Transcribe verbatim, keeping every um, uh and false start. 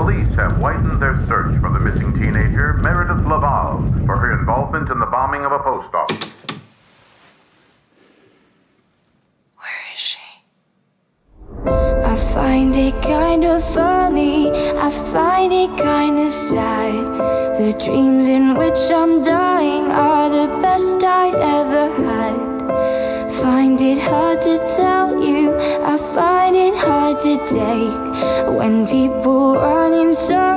Police have widened their search for the missing teenager, Meredith Laval, for her involvement in the bombing of a post office. Where is she? I find it kind of funny, I find it kind of sad. The dreams in which I'm dying are the best I've ever had. Find it hard to tell you, I find it hard to take when people run in circles.